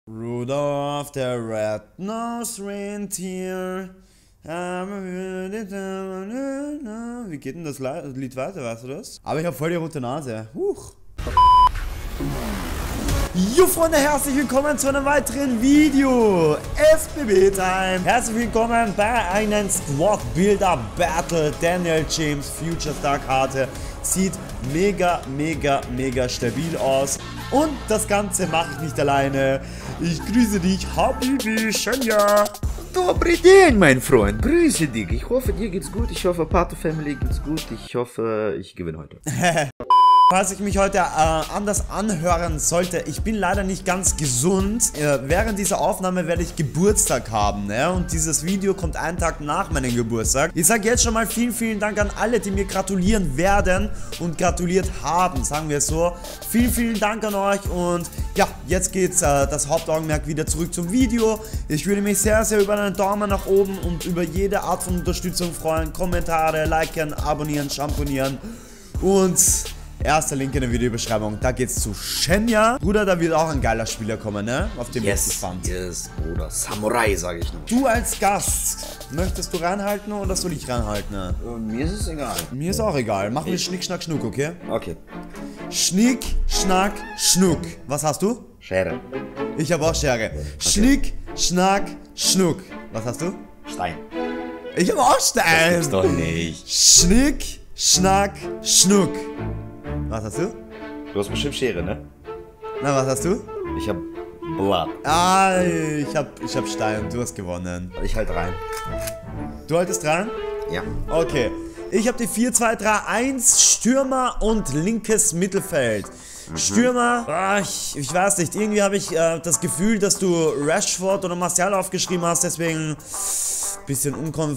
Rudolph the Red-Nosed Reindeer. Wie geht denn das Lied weiter, weißt du das? Aber ich habe voll die rote Nase. Huch. Jo Freunde, herzlich willkommen zu einem weiteren Video. SBB Time. Herzlich willkommen bei einem Squad Builder Battle. Daniel James Future Star Karte. Sieht mega stabil aus. Und das Ganze mache ich nicht alleine. Ich grüße dich, Habibi, Shenya. Добрый день, mein Freund. Grüße dich. Ich hoffe, dir geht's gut. Ich hoffe, Pato Family geht's gut. Ich hoffe, ich gewinne heute. Falls ich mich heute anders anhören sollte, ich bin leider nicht ganz gesund. Während dieser Aufnahme werde ich Geburtstag haben, ne? Und dieses Video kommt einen Tag nach meinem Geburtstag. Ich sage jetzt schon mal vielen Dank an alle, die mir gratulieren werden und gratuliert haben, sagen wir es so. Vielen Dank an euch und ja, jetzt geht's das Hauptaugenmerk wieder zurück zum Video. Ich würde mich sehr über einen Daumen nach oben und über jede Art von Unterstützung freuen. Kommentare, liken, abonnieren, schamponieren und... Erster Link in der Videobeschreibung, da geht's zu Shenya. Bruder, da wird auch ein geiler Spieler kommen, ne? Auf dem bin ich gespannt. Yes, Bruder. Samurai, sage ich noch. Du als Gast, möchtest du reinhalten oder soll ich reinhalten? Ne? Mir ist es egal. Mir ist auch egal. Machen wir Schnick, Schnack, Schnuck, okay? Okay. Schnick, Schnack, Schnuck. Was hast du? Schere. Ich habe auch Schere. Okay. Schnick, Schnack, Schnuck. Was hast du? Stein. Ich habe auch Stein. Das gibt's doch nicht. Schnick, Schnack, Schnuck. Was hast du? Du hast bestimmt Schere, ne? Na, was hast du? Ich hab Blatt. Ah, ich hab Stein. Du hast gewonnen. Ich halt rein. Du haltest rein? Ja. Okay. Ich habe die 4-2-3-1 Stürmer und linkes Mittelfeld. Stürmer, ich weiß nicht, irgendwie habe ich das Gefühl, dass du Rashford oder Martial aufgeschrieben hast, deswegen bisschen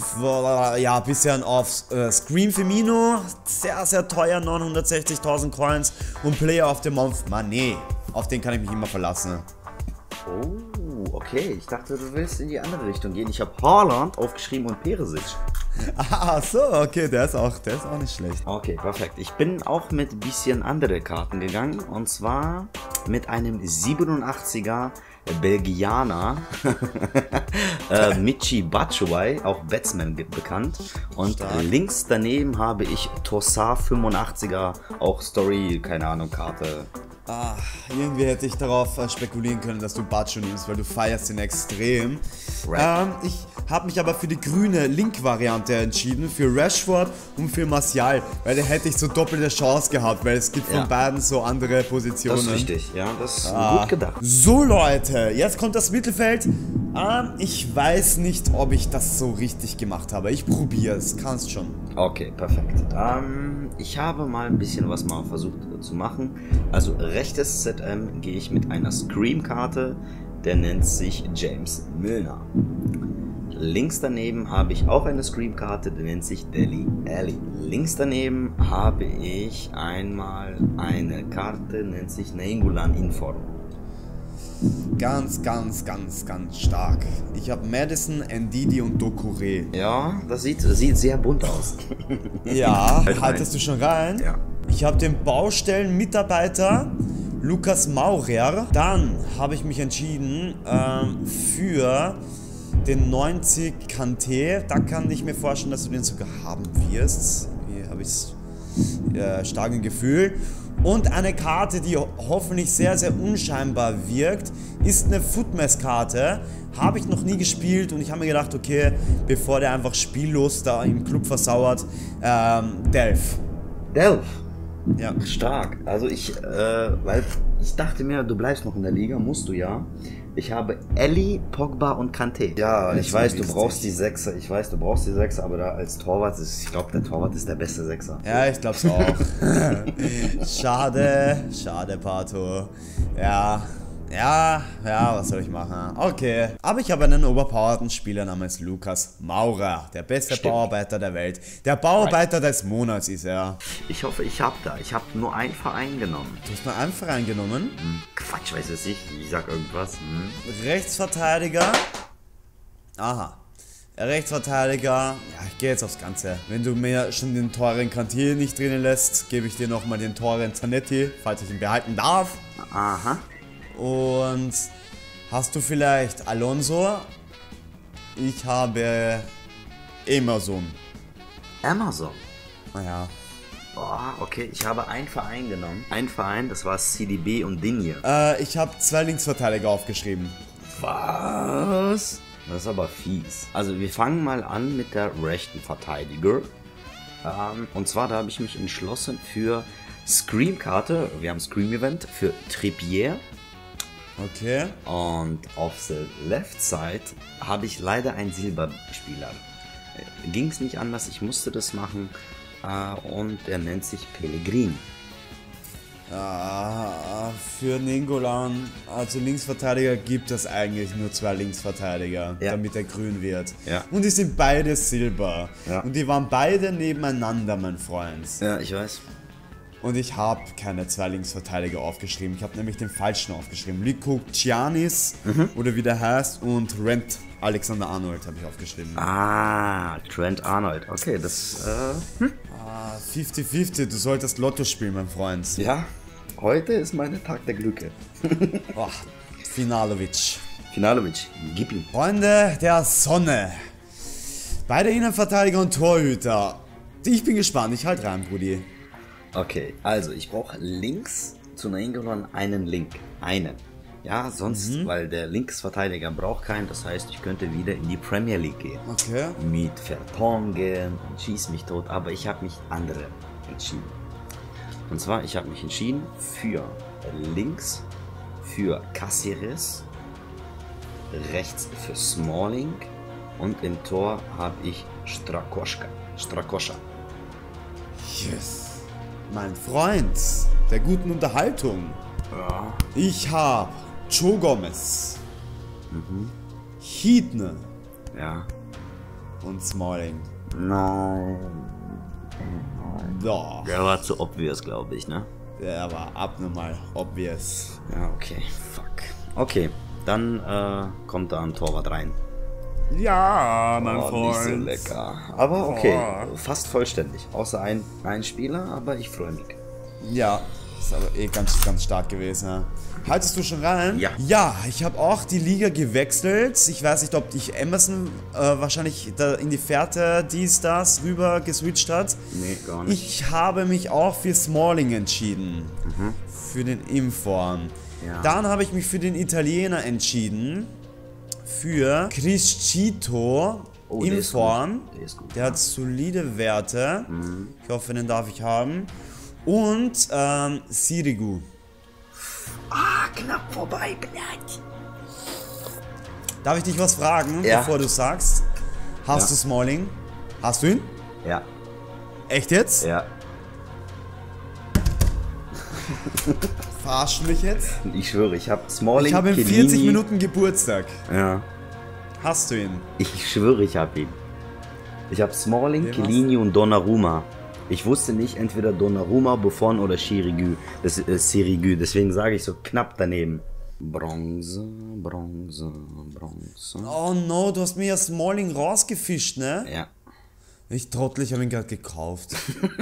bisschen auf Scream Firmino, sehr teuer, 960.000 Coins und Player of the Month, Mané, auf den kann ich mich immer verlassen. Oh, okay, ich dachte, du willst in die andere Richtung gehen. Ich habe Haaland aufgeschrieben und Perisic. Ah, so, okay, der ist auch nicht schlecht. Okay, perfekt. Ich bin auch mit ein bisschen andere Karten gegangen. Und zwar mit einem 87er Belgianer, Michy Batshuayi, auch Batsman bekannt. Und links daneben habe ich Tossard 85er, auch Story, keine Ahnung, Karte. Ah, irgendwie hätte ich darauf spekulieren können, dass du Batshu nimmst, weil du feierst ihn extrem. Right. Ich habe mich aber für die grüne Link-Variante entschieden, für Rashford und für Martial, weil da hätte ich so doppelte Chance gehabt, weil es gibt von beiden so andere Positionen. Das ist richtig, ja, das ist gut gedacht. So Leute, jetzt kommt das Mittelfeld. Ich weiß nicht, ob ich das so richtig gemacht habe. Ich probiere es, kannst schon. Okay, perfekt. Ich habe mal ein bisschen was versucht zu machen. Also rechtes ZM gehe ich mit einer Scream-Karte, der nennt sich James Milner. Links daneben habe ich auch eine Scream-Karte, der nennt sich Dele Alli. Links daneben habe ich einmal eine Karte, nennt sich Nainggolan Inform. Ganz stark. Ich habe Madison, Ndidi und Doucouré. Ja, das sieht sehr bunt aus. Ja, haltest du schon rein? Ja. Ich habe den Baustellenmitarbeiter Lucas Maurer. Dann habe ich mich entschieden für den 90 Kanté. Da kann ich mir vorstellen, dass du den sogar haben wirst. Hier habe ich stark im Gefühl. Und eine Karte, die hoffentlich sehr unscheinbar wirkt, ist eine Footmess-Karte. Habe ich noch nie gespielt und ich habe mir gedacht, okay, bevor der einfach spiellos da im Club versauert, Delph. Delph? Ja. Stark. Also weil ich dachte mir, du bleibst noch in der Liga, musst du ja. Ich habe Ellie, Pogba und Kanté. Ja, ich weiß, du brauchst die Sechser. Ich weiß, du brauchst die Sechser, aber da als Torwart ich glaube, der Torwart ist der beste Sechser. Ja, ich glaube es auch. Schade, Pato. Ja, was soll ich machen? Okay. Aber ich habe einen overpowerten Spieler namens Lucas Maurer. Der beste Bauarbeiter der Welt. Der Bauarbeiter des Monats ist er. Ich hoffe, ich habe nur einen Verein genommen. Du hast nur einen Verein genommen? Quatsch, weiß es nicht. Ich sag irgendwas. Rechtsverteidiger. Aha. Rechtsverteidiger. Ja, ich gehe jetzt aufs Ganze. Wenn du mir schon den teuren Kanté nicht drinnen lässt, gebe ich dir nochmal den teuren Zanetti, falls ich ihn behalten darf. Aha. Und Hast du vielleicht Alonso? Ich habe Emerson. Amazon. Naja. Oh, okay, ich habe einen Verein genommen. Ein Verein, das war CDB und Digne. Ich habe 2 Linksverteidiger aufgeschrieben. Was? Das ist aber fies. Also wir fangen mal an mit der rechten Verteidiger. Und zwar, da habe ich mich entschlossen für Scream-Karte. Wir haben Scream-Event für Trippier. Okay. Und auf der Left Side habe ich leider einen Silberspieler. Ging es nicht anders, ich musste das machen. Und er nennt sich Pellegrini. Für Nainggolan, also Linksverteidiger, gibt es eigentlich nur 2 Linksverteidiger, damit er grün wird. Ja. Und die sind beide Silber. Ja. Und die waren beide nebeneinander, mein Freund. Ja, ich weiß. Und ich habe keine 2 Linksverteidiger aufgeschrieben. Ich habe nämlich den falschen aufgeschrieben. Lico Giannis, oder wie der heißt, und Trent Alexander-Arnold habe ich aufgeschrieben. Trent Arnold. Okay, das 50-50, du solltest Lotto spielen, mein Freund. Ja, heute ist mein Tag der Glücke. Finalovic. Finalovic, gib ihm. Freunde der Sonne. Beide Innenverteidiger und Torhüter. Ich bin gespannt, ich halt rein, Brudi. Okay, also ich brauche links zu Nainggolan einen Link. Einen. Ja, sonst, weil der Linksverteidiger braucht keinen. Das heißt, ich könnte wieder in die Premier League gehen. Okay. Mit Vertonghen und schieß mich tot. Aber ich habe mich andere entschieden. Und zwar, ich habe mich entschieden für links für Cáceres, rechts für Smalling und im Tor habe ich Strakosha. Yes. Mein Freund der guten Unterhaltung. Ja. Ich habe Joe Gomez, Heaton Ja. und Smalling. Nein. Doch, Der war zu obvious, glaube ich, ne? der war abnormal obvious. Ja, okay. Fuck. Okay, dann kommt da ein Torwart rein. Ja, mein Nicht so lecker. Aber okay, fast vollständig. Außer ein Spieler, aber ich freue mich. Ja, ist aber eh ganz, ganz stark gewesen. Ja. Haltest du schon rein? Ja. Ja, ich habe auch die Liga gewechselt. Ich weiß nicht, ob dich Emerson wahrscheinlich da in die Fährte das rüber geswitcht hat. Nee, gar nicht. Ich habe mich auch für Smalling entschieden. Für den Inform. Ja. Dann habe ich mich für den Italiener entschieden. Für Criscito Inform. Der ist gut. Der hat solide Werte. Ich hoffe, den darf ich haben. Und Sirigu. Knapp vorbei, blöd. Darf ich dich was fragen, Ja. bevor du sagst? Hast du Smalling? Hast du ihn? Ja, Echt jetzt? ja. Verarschen mich jetzt? Ich schwöre, ich habe Smalling, Ich habe in 40 Chiellini- Minuten Geburtstag. Ja. Hast du ihn? Ich schwöre, ich habe ihn. Ich habe Smalling, Wen Chiellini und Donnarumma. Ich wusste nicht, entweder Donnarumma, Buffon oder Sirigu. Sirigu. Deswegen sage ich so knapp daneben. Bronze. Oh no, du hast mir ja Smalling rausgefischt, ne? Ja. Ich Trottel, ich habe ihn gerade gekauft.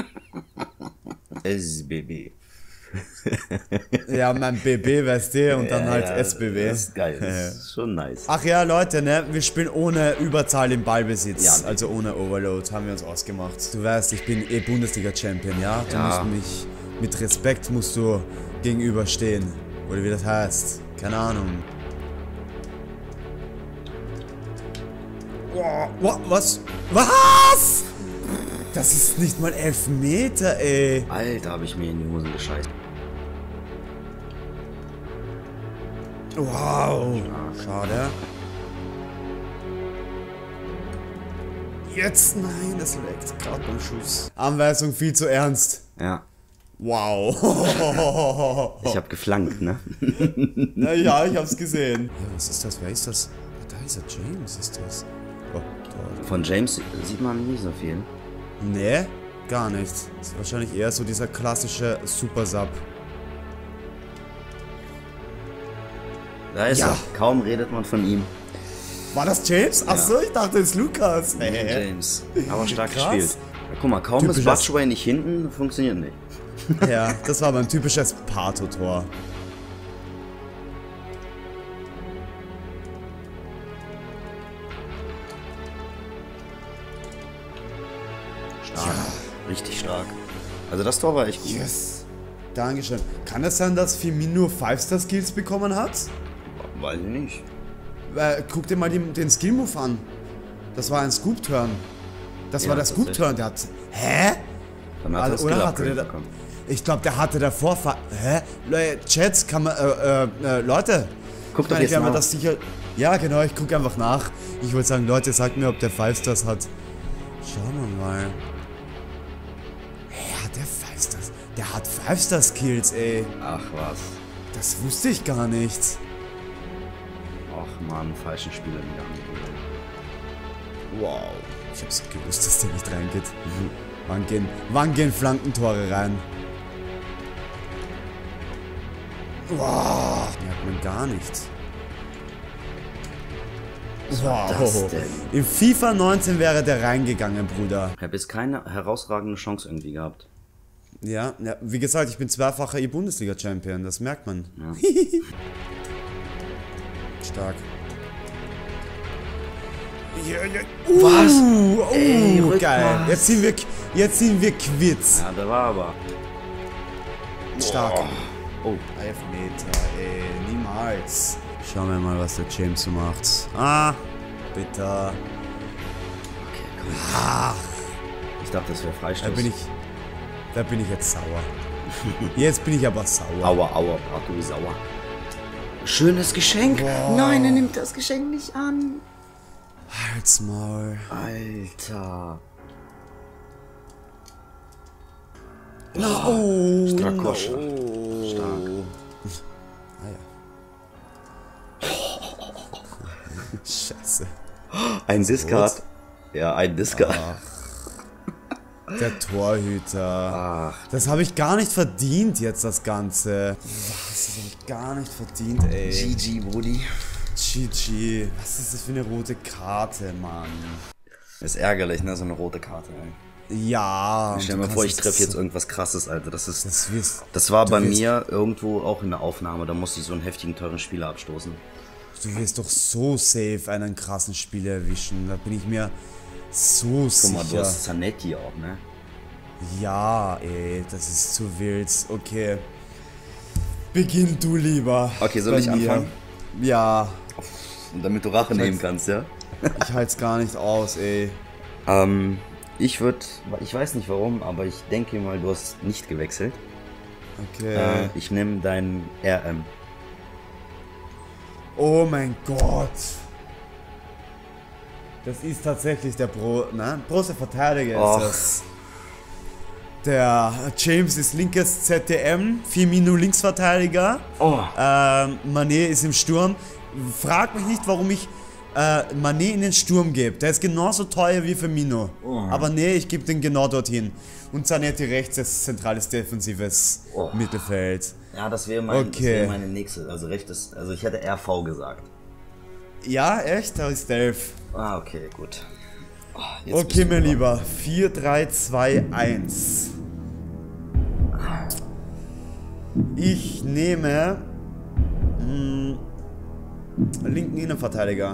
SBB. Ja, mein BB, weißt du, und dann halt Ja, SBB. Das ist geil. Das ist schon nice. Ach ja, Leute, ne, wir spielen ohne Überzahl im Ballbesitz, Ja. also ohne Overload, haben wir uns ausgemacht. Du weißt, ich bin Bundesliga-Champion, ja? Du musst mich, mit Respekt musst du gegenüberstehen, oder wie das heißt, keine Ahnung. Was? Was? Das ist nicht mal 11 Meter, ey. Alter, habe ich mir in die Hosen gescheißt. Wow. Schade. Jetzt, nein, das leckt gerade beim Schuss. Anweisung viel zu ernst. Ja. Wow. Ich habe geflankt, ne? Ja, ich hab's gesehen. Ja, was ist das? Wer ist das? Da ist er, James ist das. Oh, da. Von James sieht man nicht so viel. Nee, gar nicht. Das ist wahrscheinlich eher so dieser klassische Super-Sub. Da ist Ja. er. Kaum redet man von ihm. War das James? Achso, ich dachte, es ist Lukas. James. Aber stark Krass. gespielt. Ja, guck mal, kaum ist Typisches- Batshuayi nicht hinten, funktioniert nicht. Ja, das war mein typisches Pato-Tor. Richtig stark. Also das Tor war echt gut. Yes. Dankeschön. Kann es sein, dass Firmino 5-Star-Skills bekommen hat? Weiß ich nicht. Guck dir mal den Skill-Move an. Das war ein Scoop-Turn. Das war der Scoop-Turn, der hat... Hä? Dann hat er das Oder hatte der... bekommen. Ich glaube, der hatte davor... Hä? Chats, kann man... Leute... Guck doch jetzt nach. Das sicher... Ja, genau, ich gucke einfach nach. Ich wollte sagen, Leute, sagt mir, ob der 5-Stars hat. Schauen wir mal. Hä, hat der 5-Stars? Der hat 5-Star-Skills, ey. Ach was. Das wusste ich gar nicht. Ach man, falschen Spieler wieder angegeben. Wow. Ich hab's gewusst, dass der nicht reingeht. Wann gehen Flankentore rein? Wow. Merkt man gar nicht. Wow. das denn? Im FIFA 19 wäre der reingegangen, Bruder. Ich habe jetzt keine herausragende Chance irgendwie gehabt. Ja, wie gesagt, ich bin zweifacher E-Bundesliga-Champion, das merkt man. Ja. Stark. Was? Ey, geil. Jetzt sind wir quitt. Ja, der war aber. Stark. Oh. Elfmeter, ey, niemals. Schauen wir mal, was der James so macht. Ah, bitter. Okay, komm. Ach, Ich dachte, das wäre Freistoß. da bin ich jetzt sauer. Jetzt bin ich aber sauer. Aua, Arthur sauer. Schönes Geschenk. Boah. Nein, er nimmt das Geschenk nicht an. Halt's Maul. Alter. Oh, Strakoscha. no. Stark. Ah ja. Scheiße. Ein Discard. Ja, ein Discard. Der Torhüter. Ach. Das habe ich gar nicht verdient jetzt, das Ganze. Was? Das habe ich gar nicht verdient, ey. GG, Brudi. GG. Was ist das für eine rote Karte, Mann? Ist ärgerlich, ne? So eine rote Karte, ey. Ja. Stell dir mal vor, ich treffe jetzt irgendwas Krasses, Alter. Das war du bei wirst- mir irgendwo auch in der Aufnahme. Da musste ich so einen heftigen, teuren Spieler abstoßen. Du wirst doch so safe einen krassen Spieler erwischen. Da bin ich mir so Guck mal, du sicher. hast Zanetti auch, ne? Ja, ey, das ist zu wild. Okay. Beginn du lieber. Okay, soll bei ich mir. anfangen? Ja. Und damit du Rache nehmen kannst, ja? Ich halt's gar nicht aus, ey. Ich weiß nicht warum, aber ich denke mal, du hast nicht gewechselt. Okay. Ich nehme deinen RM. Oh mein Gott. Das ist tatsächlich der große Verteidiger Och. ist das. Der James ist linkes ZDM, Firmino Linksverteidiger. Oh. Mané ist im Sturm. Frag mich nicht, warum ich Mané in den Sturm gebe. Der ist genauso teuer wie Firmino. Oh. Aber nee, ich gebe den genau dorthin. Und Zanetti rechts ist zentrales defensives Mittelfeld. Ja, das wäre meine nächste. Also rechtes. Also ich hätte RV gesagt. Ja, echt? Da ist Delf. Ah, okay, gut. Oh, jetzt bist Okay, du mein dran. Lieber. 4, 3, 2, 1. Ich nehme linken Innenverteidiger.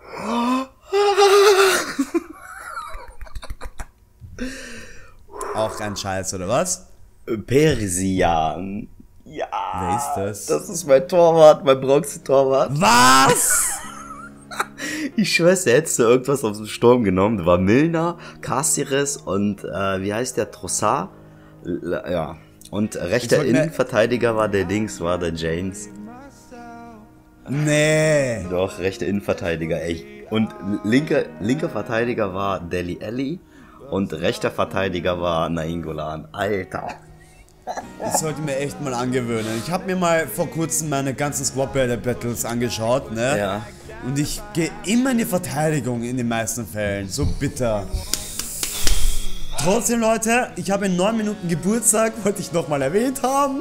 Auch ein Scheiß, oder was? Persian. Ja. Wer ist das? Das ist mein Torwart, mein Bronze-Torwart. Was? Ich schwör's, der hättest du irgendwas aus dem Sturm genommen. Da war Milner, Cáceres und wie heißt der? Trossard? Ja. Und rechter wollte mir- Innenverteidiger war der James. Nee. Doch, rechter Innenverteidiger, echt. Und linker Verteidiger war Deli Alli und rechter Verteidiger war Nainggolan. Alter. Ich sollte mir echt mal angewöhnen. Ich habe mir mal vor kurzem meine ganzen Squad Battles angeschaut, ne? Ja. Und ich gehe immer in die Verteidigung in den meisten Fällen. So bitter. Trotzdem, Leute, ich habe in 9 Minuten Geburtstag, wollte ich nochmal erwähnt haben.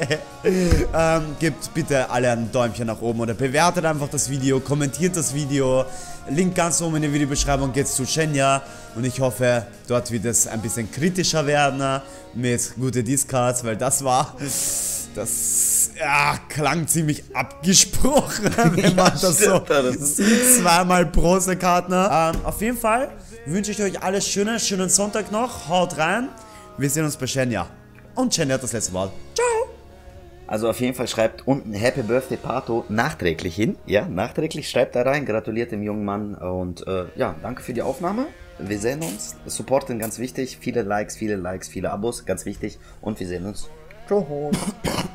Gebt bitte alle ein Däumchen nach oben oder bewertet einfach das Video, kommentiert das Video. Link ganz oben in der Videobeschreibung geht's zu Shenya. Und ich hoffe, dort wird es ein bisschen kritischer werden mit gute Discards, weil das klang ziemlich abgesprochen, wenn man das so sieht, zweimal Bronzekarten. Auf jeden Fall wünsche ich euch alles schönen Sonntag noch, haut rein, Wir sehen uns bei Shenya. Und Shenya hat das letzte Wort. Ciao. Also auf jeden Fall schreibt unten Happy Birthday Pato nachträglich hin. Ja, nachträglich schreibt da rein, gratuliert dem jungen Mann und ja, danke für die Aufnahme. Wir sehen uns. Supporten ganz wichtig. Viele Likes, viele Abos, ganz wichtig. Und wir sehen uns. Ciao.